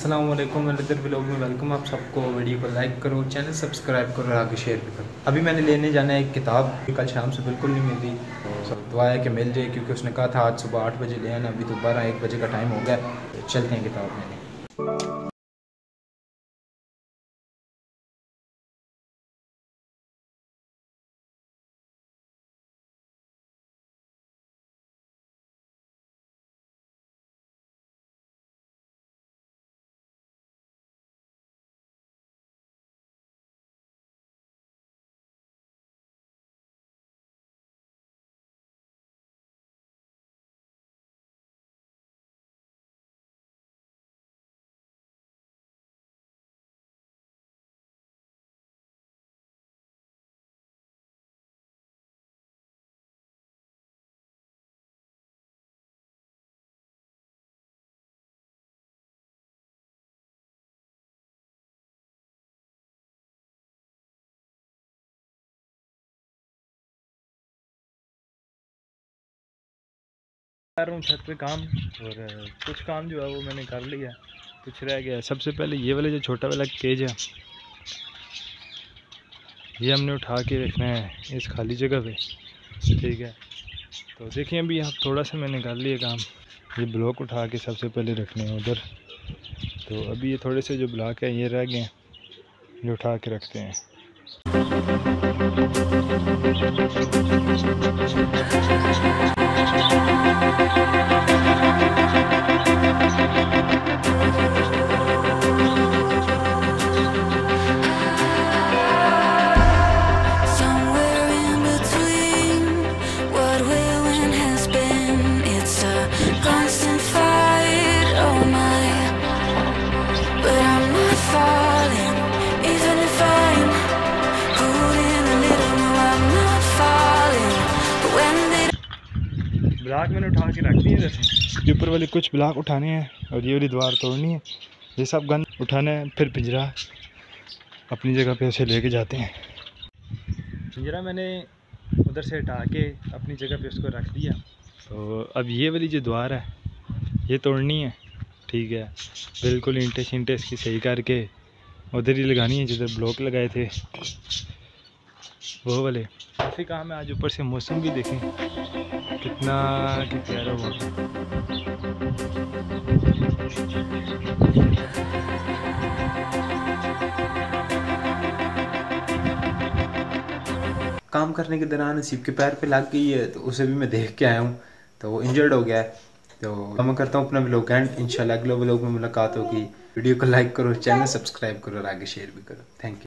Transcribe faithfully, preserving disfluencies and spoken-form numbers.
अस्सलाम वालेकुम मेरे व्लॉग में वेलकम। आप सबको वीडियो को लाइक करो, चैनल सब्सक्राइब करो और आगे शेयर भी करो। अभी मैंने लेने जाना है एक किताब, कल शाम से बिल्कुल नहीं मिली, तो दुआ है कि मिल जाए, क्योंकि उसने कहा था आज सुबह आठ बजे ले आना। अभी तो बारह एक बजे का टाइम हो गया, चलते हैं किताब लेने। कर रहा हूँ छत पे काम, और कुछ काम जो है वो मैंने कर लिया, कुछ रह गया। सबसे पहले ये वाला जो छोटा वाला केज है, ये हमने उठा के रखना है इस खाली जगह पे, ठीक है। तो देखिए अभी आप थोड़ा सा मैंने कर लिया काम, ये ब्लॉक उठा के सबसे पहले रखने हैं उधर। तो अभी ये थोड़े से जो ब्लॉक है ये रह गए हैं, ये उठा के रखते हैं। ब्लॉक मैंने उठा के रख दिए, जैसे ऊपर वाले कुछ ब्लॉक उठाने हैं और ये वाली दीवार तोड़नी है, ये सब गंद उठाना है। फिर पिंजरा अपनी जगह पे उसे लेके जाते हैं। पिंजरा मैंने उधर से हटा के अपनी जगह पे उसको रख दिया। तो अब ये वाली जो दीवार है ये तोड़नी है, ठीक है। बिल्कुल ईंटें शींटें इसकी सही करके उधर ही लगानी है जिधर ब्लॉक लगाए थे वो वाले। काफ़ी काम है आज, ऊपर से मौसम भी देखें कितना कि प्यारा हुआ। काम करने के दौरान नसीब के पैर पे लग गई है, तो उसे भी मैं देख के आया हूँ, तो वो इंजर्ड हो गया है। तो मैं करता हूँ अपना व्लॉग एंड इंशाल्लाह अगले व्लॉग में मुलाकात होगी। वीडियो को लाइक करो, चैनल सब्सक्राइब करो और आगे शेयर भी करो। Thank you.